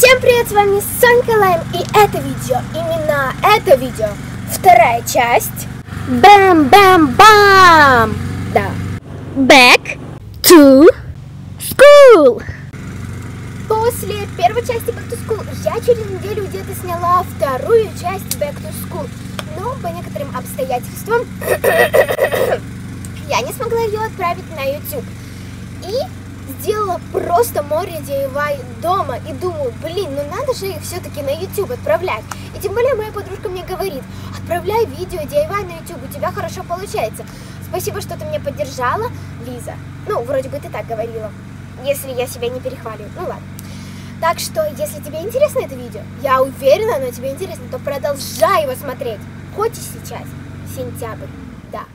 Всем привет, с вами Сонька Лайм, и это видео, именно это видео, вторая часть. Бам-бам-бам! Да. Back to school! После первой части Back to School я через неделю где-то сняла вторую часть Back to School. Но по некоторым обстоятельствам я не смогла ее отправить на YouTube. И сделала просто море DIY дома и думаю, блин, ну надо же их все-таки на YouTube отправлять. И тем более моя подружка мне говорит, отправляй видео DIY на YouTube, у тебя хорошо получается. Спасибо, что ты меня поддержала, Лиза. Ну, вроде бы ты так говорила, если я себя не перехвалю. Ну ладно. Так что, если тебе интересно это видео, я уверена, оно тебе интересно, то продолжай его смотреть. Хоть и сейчас, сентябрь, да.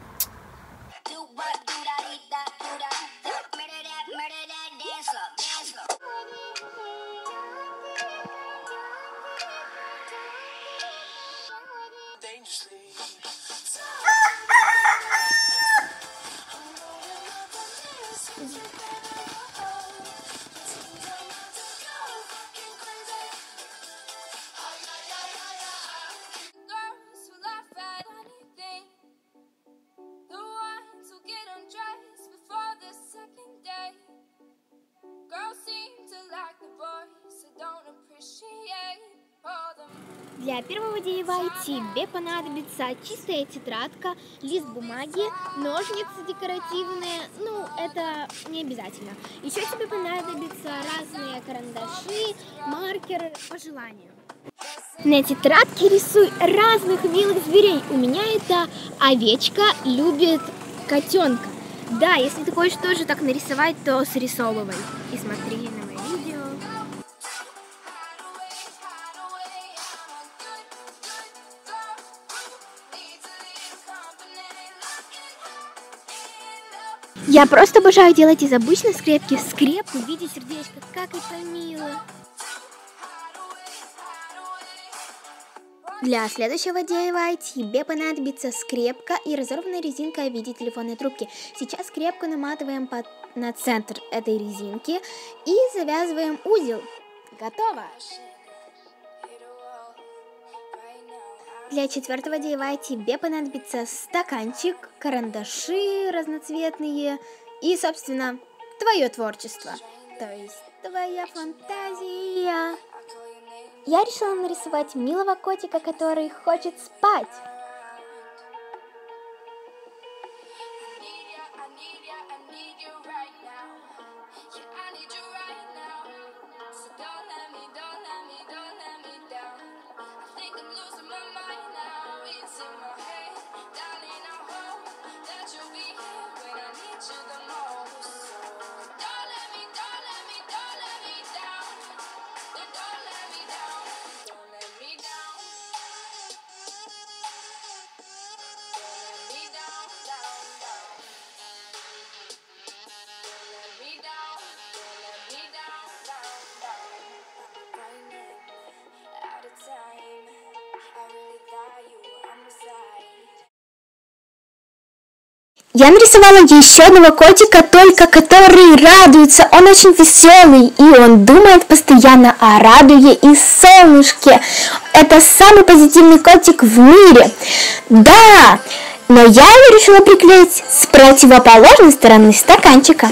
Для первого DIY тебе понадобится чистая тетрадка, лист бумаги, ножницы декоративные, ну это не обязательно. Еще тебе понадобятся разные карандаши, маркеры по желанию. На тетрадке рисуй разных милых зверей. У меня это овечка любит котенка. Да, если ты хочешь тоже так нарисовать, то срисовывай и смотри на мои видео. Я просто обожаю делать из обычной скрепки скрепку в виде сердечка. Как это мило! Для следующего DIY тебе понадобится скрепка и разорванная резинка в виде телефонной трубки. Сейчас скрепку наматываем на центр этой резинки и завязываем узел. Готово! Для четвертого DIY тебе понадобится стаканчик, карандаши разноцветные и, собственно, твое творчество, то есть твоя фантазия. Я решила нарисовать милого котика, который хочет спать. Я нарисовала еще одного котика, только который радуется. Он очень веселый, и он думает постоянно о радуге и солнышке. Это самый позитивный котик в мире. Да, но я его решила приклеить с противоположной стороны стаканчика.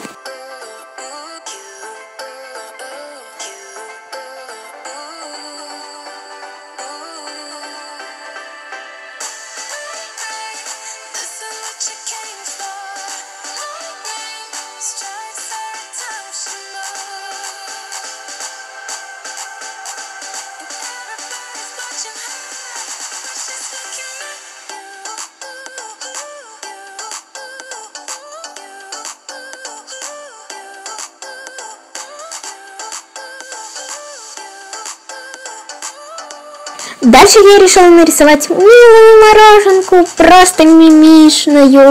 Дальше я решила нарисовать милую мороженку, просто мимишную.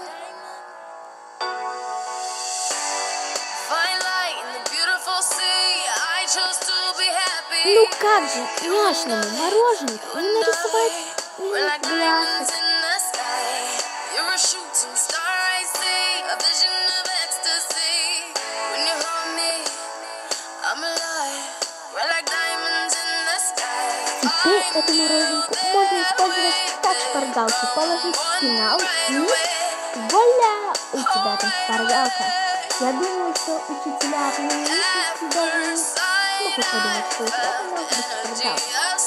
Fine light in the beautiful sea. как же няшному мороженку не нарисовать глясы? Теперь эту мороженку можно использовать как шпаргалку, положить в пенал и вуаля! У тебя там шпаргалка. Я думаю, что учителя феминистики даже не смогут подумать, что у тебя там может быть шпаргалка.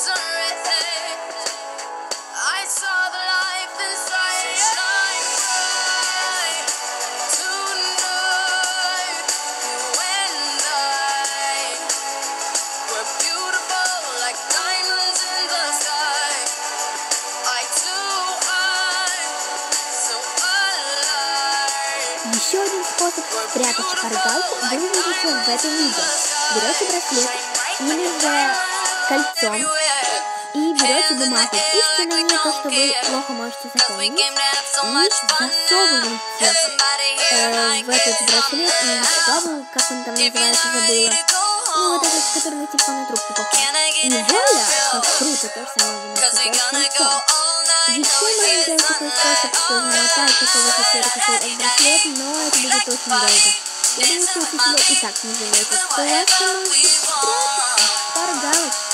Еще один способ спрятать шпаргалку вы увидите в этом видео. Берете браслет или же кольцо и берете бумагу, пишите на ней то, что вы плохо можете запомнить, и засовываете в этот браслет и бабу, как он там называется, забыла. Ну вот этот, который на телефонную трубку похож. И вуаля, как круто, то же самое вы носите с кольцом. Еще можно сделать такой способ, что намотать такого цвета, какой браслет, но это будет очень долго. Я думаю, что учителя и так не заметят, что у вас там может спрятаться шпаргалочка.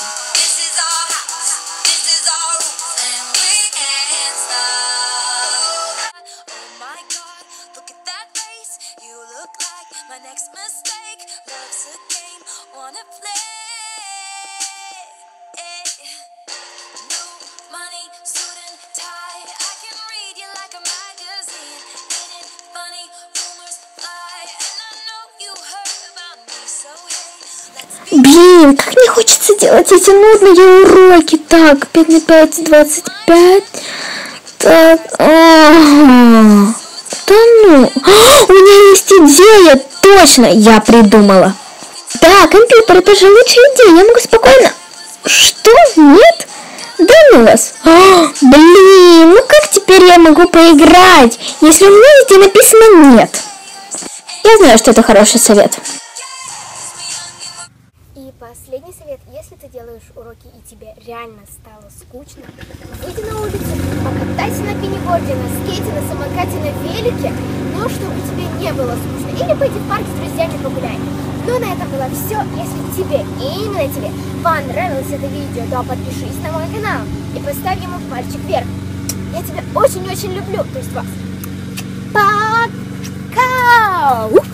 Блин, как не хочется делать эти нудные уроки. Так, 5 на 5, 25. Так, да ну. У меня есть идея, точно, я придумала. Да, компьютер, это же лучшая идея, я могу спокойно... Что? Нет? Да ну вас. Блин, ну как теперь я могу поиграть, если у меня везде написано нет? Я знаю, что это хороший совет. Последний совет, если ты делаешь уроки и тебе реально стало скучно, выйди на улицу, покатайся на пениборде, на скейте, на самокате, на велике, но чтобы тебе не было скучно, или пойди в парк с друзьями погуляй. Ну на этом было все. Если тебе, именно тебе, понравилось это видео, то подпишись на мой канал и поставь ему пальчик вверх. Я тебя очень-очень люблю, то есть вас. Пока!